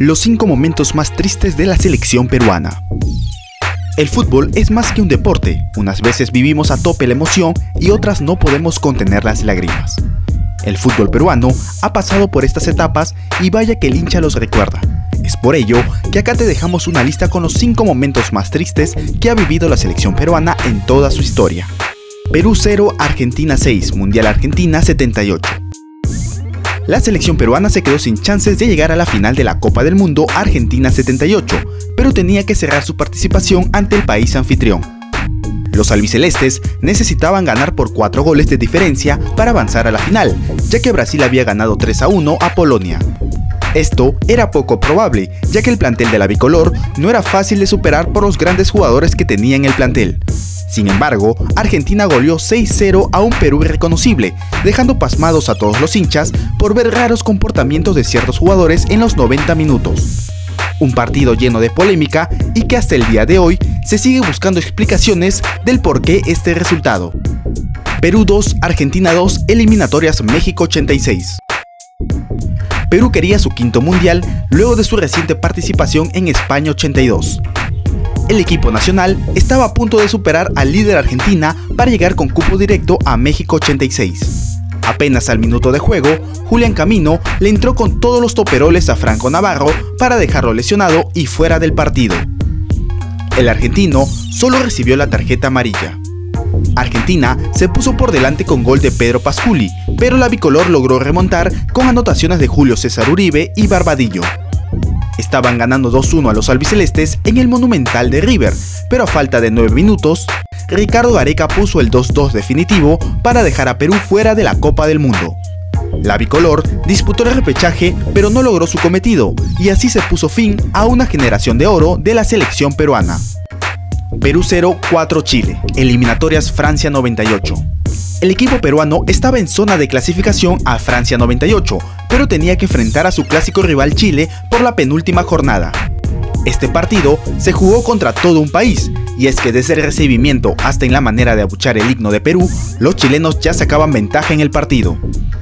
Los 5 momentos más tristes de la selección peruana. El fútbol es más que un deporte, unas veces vivimos a tope la emoción y otras no podemos contener las lágrimas. El fútbol peruano ha pasado por estas etapas y vaya que el hincha los recuerda. Es por ello que acá te dejamos una lista con los 5 momentos más tristes que ha vivido la selección peruana en toda su historia. Perú 0, Argentina 6, Mundial Argentina 78. La selección peruana se quedó sin chances de llegar a la final de la Copa del Mundo Argentina 78, pero tenía que cerrar su participación ante el país anfitrión. Los albicelestes necesitaban ganar por 4 goles de diferencia para avanzar a la final, ya que Brasil había ganado 3-1 a Polonia. Esto era poco probable, ya que el plantel de la bicolor no era fácil de superar por los grandes jugadores que tenía en el plantel. Sin embargo, Argentina goleó 6-0 a un Perú irreconocible, dejando pasmados a todos los hinchas por ver raros comportamientos de ciertos jugadores en los 90 minutos. Un partido lleno de polémica y que hasta el día de hoy se sigue buscando explicaciones del por qué este resultado. Perú 2, Argentina 2, eliminatorias México 86. Perú quería su 5º mundial luego de su reciente participación en España 82. El equipo nacional estaba a punto de superar al líder Argentina para llegar con cupo directo a México 86. Apenas al minuto de juego, Julián Camino le entró con todos los toperoles a Franco Navarro para dejarlo lesionado y fuera del partido. El argentino solo recibió la tarjeta amarilla. Argentina se puso por delante con gol de Pedro Pasculi, pero la bicolor logró remontar con anotaciones de Julio César Uribe y Barbadillo. Estaban ganando 2-1 a los albicelestes en el Monumental de River, pero a falta de 9 minutos, Ricardo Gareca puso el 2-2 definitivo para dejar a Perú fuera de la Copa del Mundo. La bicolor disputó el repechaje, pero no logró su cometido, y así se puso fin a una generación de oro de la selección peruana. Perú 0, 4 Chile, eliminatorias Francia 98. El equipo peruano estaba en zona de clasificación a Francia 98, pero tenía que enfrentar a su clásico rival Chile por la penúltima jornada. Este partido se jugó contra todo un país, y es que desde el recibimiento hasta en la manera de abuchar el himno de Perú, los chilenos ya sacaban ventaja en el partido.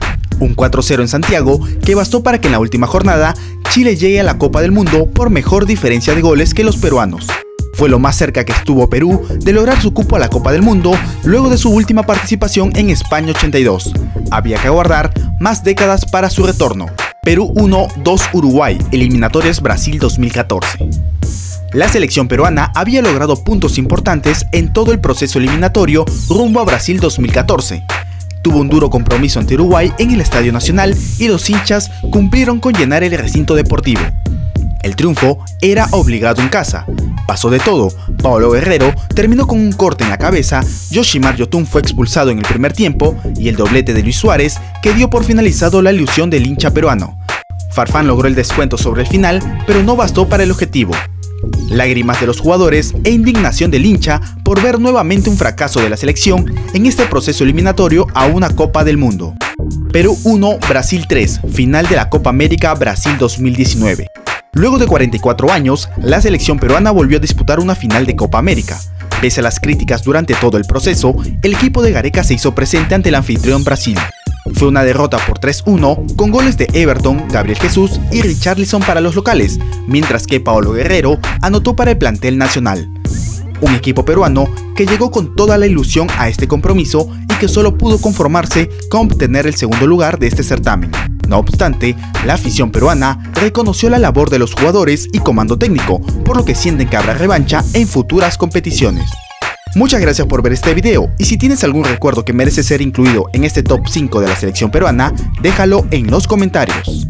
Un 4-0 en Santiago que bastó para que en la última jornada Chile llegue a la Copa del Mundo por mejor diferencia de goles que los peruanos. Fue lo más cerca que estuvo Perú de lograr su cupo a la Copa del Mundo luego de su última participación en España 82. Había que aguardar más décadas para su retorno. Perú 1, 2 Uruguay, eliminatorias Brasil 2014. La selección peruana había logrado puntos importantes en todo el proceso eliminatorio rumbo a Brasil 2014. Tuvo un duro compromiso ante Uruguay en el Estadio Nacional y los hinchas cumplieron con llenar el recinto deportivo. El triunfo era obligado en casa. Pasó de todo, Paolo Guerrero terminó con un corte en la cabeza, Yoshimar Yotun fue expulsado en el primer tiempo y el doblete de Luis Suárez que dio por finalizado la ilusión del hincha peruano. Farfán logró el descuento sobre el final, pero no bastó para el objetivo. Lágrimas de los jugadores e indignación del hincha por ver nuevamente un fracaso de la selección en este proceso eliminatorio a una Copa del Mundo. Perú 1, Brasil 3, final de la Copa América Brasil 2019. Luego de 44 años, la selección peruana volvió a disputar una final de Copa América. Pese a las críticas durante todo el proceso, el equipo de Gareca se hizo presente ante el anfitrión Brasil. Fue una derrota por 3-1 con goles de Everton, Gabriel Jesús y Richarlison para los locales, mientras que Paolo Guerrero anotó para el plantel nacional. Un equipo peruano que llegó con toda la ilusión a este compromiso y que solo pudo conformarse con obtener el segundo lugar de este certamen. No obstante, la afición peruana reconoció la labor de los jugadores y comando técnico, por lo que sienten que habrá revancha en futuras competiciones. Muchas gracias por ver este video y si tienes algún recuerdo que merece ser incluido en este top 5 de la selección peruana, déjalo en los comentarios.